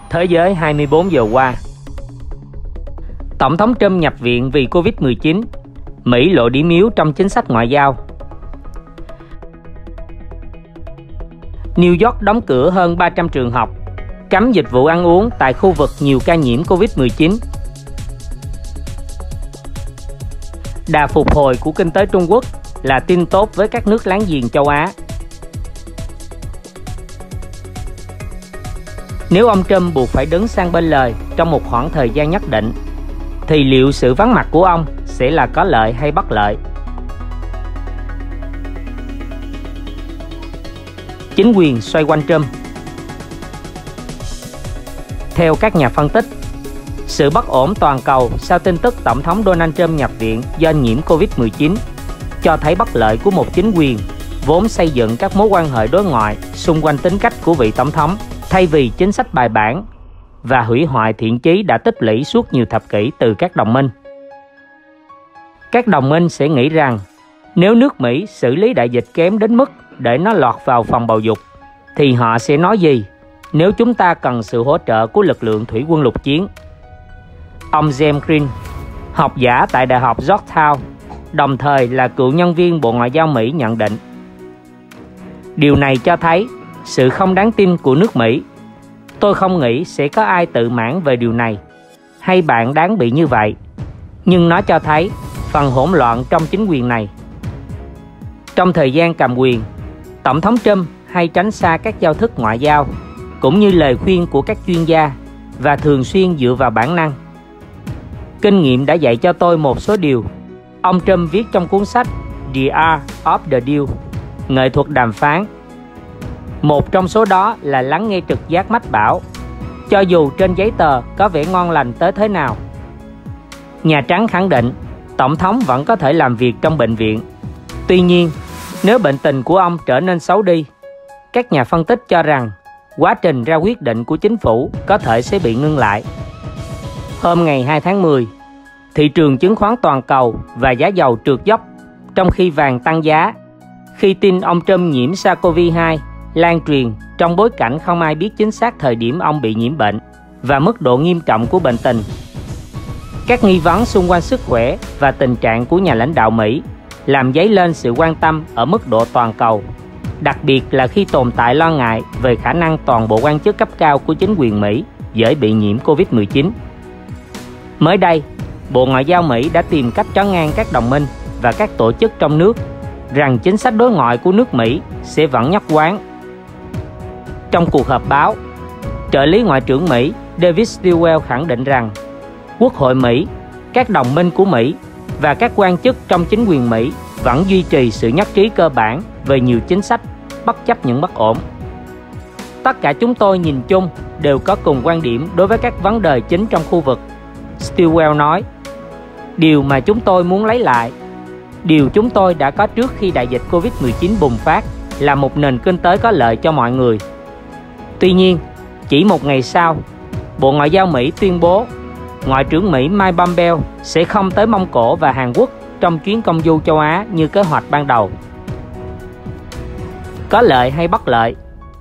Thế giới 24 giờ qua. Tổng thống Trump nhập viện vì Covid-19. Mỹ lộ điểm yếu trong chính sách ngoại giao. New York đóng cửa hơn 300 trường học, cấm dịch vụ ăn uống tại khu vực nhiều ca nhiễm Covid-19. Đà phục hồi của kinh tế Trung Quốc là tin tốt với các nước láng giềng châu Á. Nếu ông Trump buộc phải đứng sang bên lề trong một khoảng thời gian nhất định, thì liệu sự vắng mặt của ông sẽ là có lợi hay bất lợi? Chính quyền xoay quanh Trump. Theo các nhà phân tích, sự bất ổn toàn cầu sau tin tức Tổng thống Donald Trump nhập viện do nhiễm Covid-19 cho thấy bất lợi của một chính quyền vốn xây dựng các mối quan hệ đối ngoại xung quanh tính cách của vị Tổng thống thay vì chính sách bài bản, và hủy hoại thiện chí đã tích lũy suốt nhiều thập kỷ từ các đồng minh. Các đồng minh sẽ nghĩ rằng nếu nước Mỹ xử lý đại dịch kém đến mức để nó lọt vào phòng bầu dục, thì họ sẽ nói gì nếu chúng ta cần sự hỗ trợ của lực lượng thủy quân lục chiến. Ông James Green, học giả tại Đại học Georgetown, đồng thời là cựu nhân viên Bộ Ngoại giao Mỹ nhận định, điều này cho thấy sự không đáng tin của nước Mỹ. Tôi không nghĩ sẽ có ai tự mãn về điều này, hay bạn đáng bị như vậy, nhưng nó cho thấy phần hỗn loạn trong chính quyền này. Trong thời gian cầm quyền, Tổng thống Trump hay tránh xa các giao thức ngoại giao, cũng như lời khuyên của các chuyên gia, và thường xuyên dựa vào bản năng. Kinh nghiệm đã dạy cho tôi một số điều. Ông Trump viết trong cuốn sách The Art of the Deal, nghệ thuật đàm phán. Một trong số đó là lắng nghe trực giác mách bảo, cho dù trên giấy tờ có vẻ ngon lành tới thế nào. Nhà Trắng khẳng định Tổng thống vẫn có thể làm việc trong bệnh viện. Tuy nhiên, nếu bệnh tình của ông trở nên xấu đi, các nhà phân tích cho rằng quá trình ra quyết định của chính phủ có thể sẽ bị ngưng lại. Hôm ngày 2 tháng 10, thị trường chứng khoán toàn cầu và giá dầu trượt dốc, trong khi vàng tăng giá, khi tin ông Trump nhiễm SARS-CoV-2 lan truyền trong bối cảnh không ai biết chính xác thời điểm ông bị nhiễm bệnh và mức độ nghiêm trọng của bệnh tình. Các nghi vấn xung quanh sức khỏe và tình trạng của nhà lãnh đạo Mỹ làm dấy lên sự quan tâm ở mức độ toàn cầu, đặc biệt là khi tồn tại lo ngại về khả năng toàn bộ quan chức cấp cao của chính quyền Mỹ dễ bị nhiễm Covid-19. Mới đây, Bộ Ngoại giao Mỹ đã tìm cách trấn an các đồng minh và các tổ chức trong nước rằng chính sách đối ngoại của nước Mỹ sẽ vẫn nhất quán. Trong cuộc họp báo, trợ lý Ngoại trưởng Mỹ David Stilwell khẳng định rằng Quốc hội Mỹ, các đồng minh của Mỹ và các quan chức trong chính quyền Mỹ vẫn duy trì sự nhất trí cơ bản về nhiều chính sách, bất chấp những bất ổn. Tất cả chúng tôi nhìn chung đều có cùng quan điểm đối với các vấn đề chính trong khu vực, Stilwell nói. Điều mà chúng tôi muốn lấy lại, điều chúng tôi đã có trước khi đại dịch Covid-19 bùng phát, là một nền kinh tế có lợi cho mọi người. Tuy nhiên, chỉ một ngày sau, Bộ Ngoại giao Mỹ tuyên bố Ngoại trưởng Mỹ Mike Pompeo sẽ không tới Mông Cổ và Hàn Quốc trong chuyến công du châu Á như kế hoạch ban đầu. Có lợi hay bất lợi?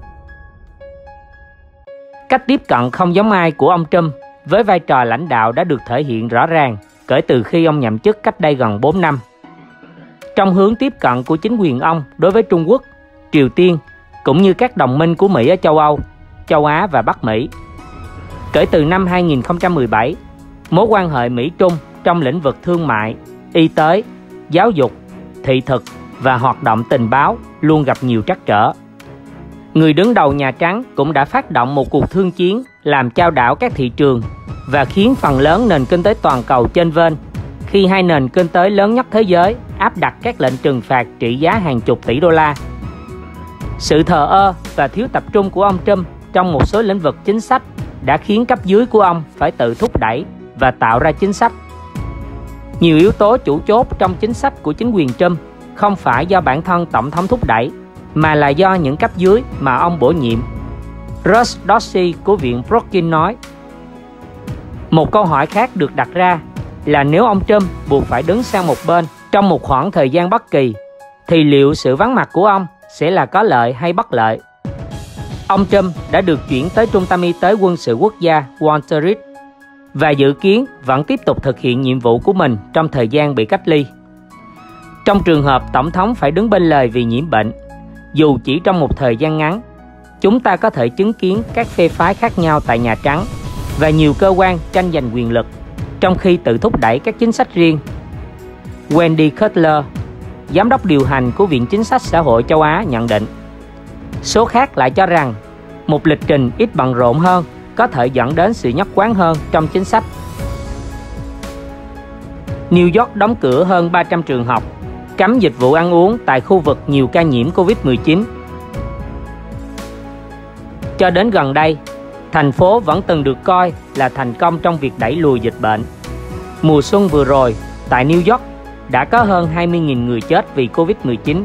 Cách tiếp cận không giống ai của ông Trump với vai trò lãnh đạo đã được thể hiện rõ ràng kể từ khi ông nhậm chức cách đây gần 4 năm. Trong hướng tiếp cận của chính quyền ông đối với Trung Quốc, Triều Tiên, cũng như các đồng minh của Mỹ ở châu Âu, châu Á và Bắc Mỹ. Kể từ năm 2017, mối quan hệ Mỹ-Trung trong lĩnh vực thương mại, y tế, giáo dục, thị thực và hoạt động tình báo luôn gặp nhiều trắc trở. Người đứng đầu Nhà Trắng cũng đã phát động một cuộc thương chiến làm chao đảo các thị trường và khiến phần lớn nền kinh tế toàn cầu chênh vênh khi hai nền kinh tế lớn nhất thế giới áp đặt các lệnh trừng phạt trị giá hàng chục tỷ đô la. Sự thờ ơ và thiếu tập trung của ông Trump trong một số lĩnh vực chính sách đã khiến cấp dưới của ông phải tự thúc đẩy và tạo ra chính sách. Nhiều yếu tố chủ chốt trong chính sách của chính quyền Trump không phải do bản thân Tổng thống thúc đẩy, mà là do những cấp dưới mà ông bổ nhiệm. Russ Dorsey của Viện Brookings nói. Một câu hỏi khác được đặt ra là nếu ông Trump buộc phải đứng sang một bên trong một khoảng thời gian bất kỳ, thì liệu sự vắng mặt của ông sẽ là có lợi hay bất lợi? Ông Trump đã được chuyển tới Trung tâm Y tế Quân sự Quốc gia Walter Reed và dự kiến vẫn tiếp tục thực hiện nhiệm vụ của mình trong thời gian bị cách ly. Trong trường hợp Tổng thống phải đứng bên lề vì nhiễm bệnh, dù chỉ trong một thời gian ngắn, chúng ta có thể chứng kiến các phe phái khác nhau tại Nhà Trắng và nhiều cơ quan tranh giành quyền lực, trong khi tự thúc đẩy các chính sách riêng. Wendy Cutler, giám đốc điều hành của Viện Chính sách Xã hội châu Á nhận định, số khác lại cho rằng một lịch trình ít bận rộn hơn có thể dẫn đến sự nhất quán hơn trong chính sách. New York đóng cửa hơn 300 trường học, cấm dịch vụ ăn uống tại khu vực nhiều ca nhiễm Covid-19. Cho đến gần đây, thành phố vẫn từng được coi là thành công trong việc đẩy lùi dịch bệnh. Mùa xuân vừa rồi, tại New York, đã có hơn 20.000 người chết vì Covid-19.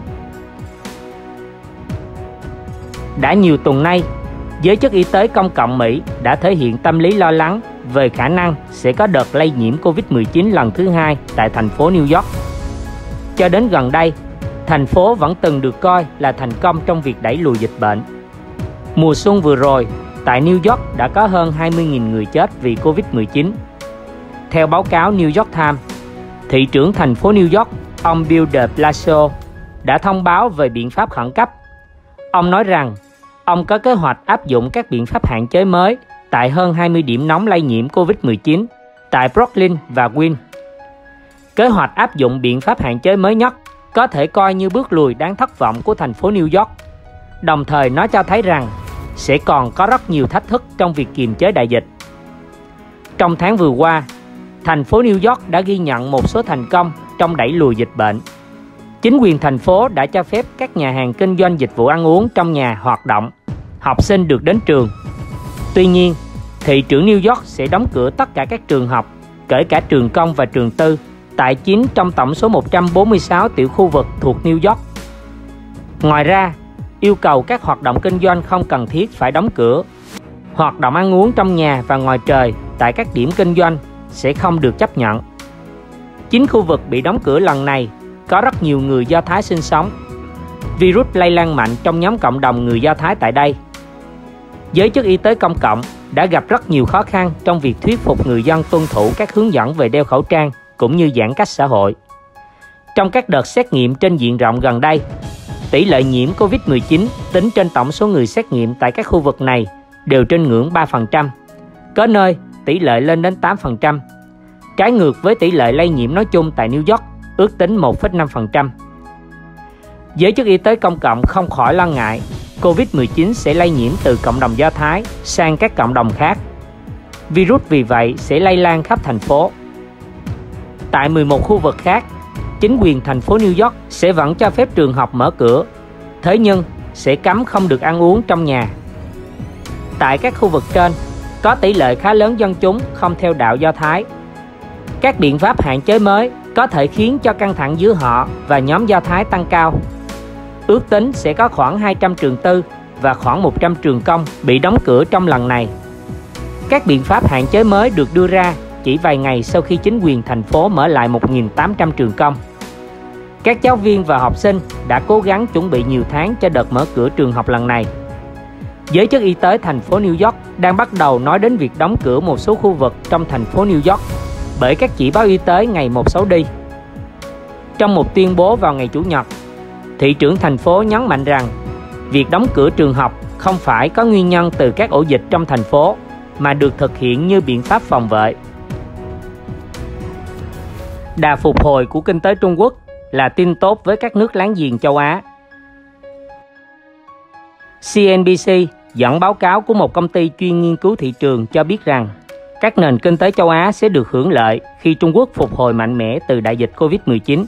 Đã nhiều tuần nay, giới chức y tế công cộng Mỹ đã thể hiện tâm lý lo lắng về khả năng sẽ có đợt lây nhiễm Covid-19 lần thứ hai tại thành phố New York. Cho đến gần đây, thành phố vẫn từng được coi là thành công trong việc đẩy lùi dịch bệnh. Mùa xuân vừa rồi, tại New York đã có hơn 20.000 người chết vì Covid-19. Theo báo cáo New York Times, thị trưởng thành phố New York, ông Bill de Blasio, đã thông báo về biện pháp khẩn cấp. Ông nói rằng, ông có kế hoạch áp dụng các biện pháp hạn chế mới tại hơn 20 điểm nóng lây nhiễm Covid-19 tại Brooklyn và Queens. Kế hoạch áp dụng biện pháp hạn chế mới nhất có thể coi như bước lùi đáng thất vọng của thành phố New York. Đồng thời nó cho thấy rằng sẽ còn có rất nhiều thách thức trong việc kiềm chế đại dịch. Trong tháng vừa qua, thành phố New York đã ghi nhận một số thành công trong đẩy lùi dịch bệnh. Chính quyền thành phố đã cho phép các nhà hàng kinh doanh dịch vụ ăn uống trong nhà hoạt động, học sinh được đến trường. Tuy nhiên, thị trưởng New York sẽ đóng cửa tất cả các trường học, kể cả trường công và trường tư, tại 9 trong tổng số 146 tiểu khu vực thuộc New York. Ngoài ra, yêu cầu các hoạt động kinh doanh không cần thiết phải đóng cửa. Hoạt động ăn uống trong nhà và ngoài trời tại các điểm kinh doanh sẽ không được chấp nhận. 9 khu vực bị đóng cửa lần này có rất nhiều người Do Thái sinh sống. Virus lây lan mạnh trong nhóm cộng đồng người Do Thái tại đây. Giới chức y tế công cộng đã gặp rất nhiều khó khăn trong việc thuyết phục người dân tuân thủ các hướng dẫn về đeo khẩu trang cũng như giãn cách xã hội. Trong các đợt xét nghiệm trên diện rộng gần đây, tỷ lệ nhiễm Covid-19 tính trên tổng số người xét nghiệm tại các khu vực này đều trên ngưỡng 3%, có nơi tỷ lệ lên đến 8%, trái ngược với tỷ lệ lây nhiễm nói chung tại New York ước tính 1,5%. Giới chức y tế công cộng không khỏi lo ngại Covid-19 sẽ lây nhiễm từ cộng đồng Do Thái sang các cộng đồng khác. Virus vì vậy sẽ lây lan khắp thành phố. Tại 11 khu vực khác, chính quyền thành phố New York sẽ vẫn cho phép trường học mở cửa, thế nhưng sẽ cấm không được ăn uống trong nhà. Tại các khu vực trên, có tỷ lệ khá lớn dân chúng không theo đạo Do Thái. Các biện pháp hạn chế mới có thể khiến cho căng thẳng giữa họ và nhóm Do Thái tăng cao. Ước tính sẽ có khoảng 200 trường tư và khoảng 100 trường công bị đóng cửa trong lần này. Các biện pháp hạn chế mới được đưa ra chỉ vài ngày sau khi chính quyền thành phố mở lại 1.800 trường công. Các giáo viên và học sinh đã cố gắng chuẩn bị nhiều tháng cho đợt mở cửa trường học lần này. Giới chức y tế thành phố New York đang bắt đầu nói đến việc đóng cửa một số khu vực trong thành phố New York bởi các chỉ báo y tế ngày một xấu đi. Trong một tuyên bố vào ngày Chủ nhật, thị trưởng thành phố nhấn mạnh rằng việc đóng cửa trường học không phải có nguyên nhân từ các ổ dịch trong thành phố mà được thực hiện như biện pháp phòng vệ. Đà phục hồi của kinh tế Trung Quốc là tin tốt với các nước láng giềng châu Á. CNBC dẫn báo cáo của một công ty chuyên nghiên cứu thị trường cho biết rằng các nền kinh tế châu Á sẽ được hưởng lợi khi Trung Quốc phục hồi mạnh mẽ từ đại dịch Covid-19.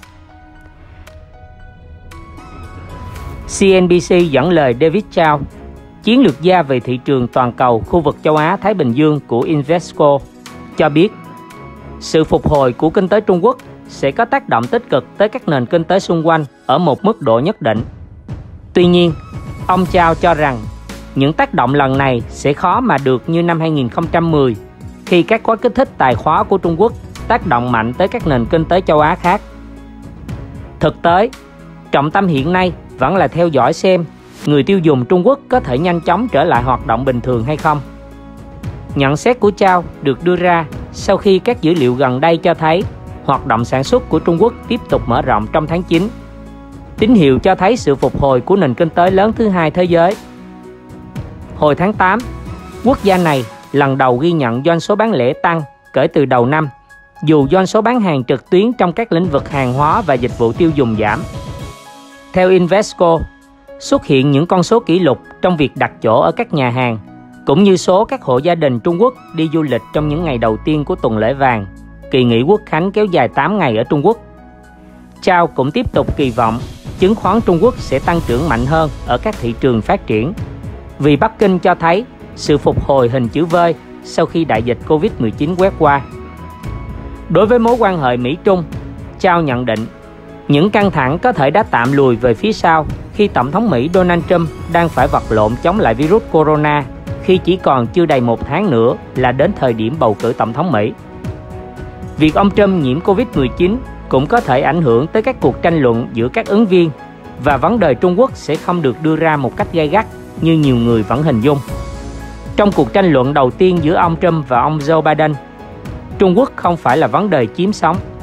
CNBC dẫn lời David Chao, chiến lược gia về thị trường toàn cầu khu vực châu Á-Thái Bình Dương của Invesco, cho biết sự phục hồi của kinh tế Trung Quốc sẽ có tác động tích cực tới các nền kinh tế xung quanh ở một mức độ nhất định. Tuy nhiên, ông Chao cho rằng những tác động lần này sẽ khó mà được như năm 2010 khi các gói kích thích tài khóa của Trung Quốc tác động mạnh tới các nền kinh tế châu Á khác. Thực tế, trọng tâm hiện nay vẫn là theo dõi xem người tiêu dùng Trung Quốc có thể nhanh chóng trở lại hoạt động bình thường hay không? Nhận xét của Zhao được đưa ra sau khi các dữ liệu gần đây cho thấy hoạt động sản xuất của Trung Quốc tiếp tục mở rộng trong tháng 9. Tín hiệu cho thấy sự phục hồi của nền kinh tế lớn thứ hai thế giới. Hồi tháng 8, quốc gia này lần đầu ghi nhận doanh số bán lẻ tăng kể từ đầu năm, dù doanh số bán hàng trực tuyến trong các lĩnh vực hàng hóa và dịch vụ tiêu dùng giảm. Theo Invesco, xuất hiện những con số kỷ lục trong việc đặt chỗ ở các nhà hàng, cũng như số các hộ gia đình Trung Quốc đi du lịch trong những ngày đầu tiên của tuần lễ vàng, kỳ nghỉ Quốc khánh kéo dài 8 ngày ở Trung Quốc. Zhao cũng tiếp tục kỳ vọng chứng khoán Trung Quốc sẽ tăng trưởng mạnh hơn ở các thị trường phát triển, vì Bắc Kinh cho thấy sự phục hồi hình chữ V sau khi đại dịch Covid-19 quét qua. Đối với mối quan hệ Mỹ-Trung, Zhao nhận định những căng thẳng có thể đã tạm lùi về phía sau khi Tổng thống Mỹ Donald Trump đang phải vật lộn chống lại virus corona khi chỉ còn chưa đầy 1 tháng nữa là đến thời điểm bầu cử Tổng thống Mỹ. Việc ông Trump nhiễm Covid-19 cũng có thể ảnh hưởng tới các cuộc tranh luận giữa các ứng viên, và vấn đề Trung Quốc sẽ không được đưa ra một cách gay gắt như nhiều người vẫn hình dung. Trong cuộc tranh luận đầu tiên giữa ông Trump và ông Joe Biden, Trung Quốc không phải là vấn đề chiếm sóng.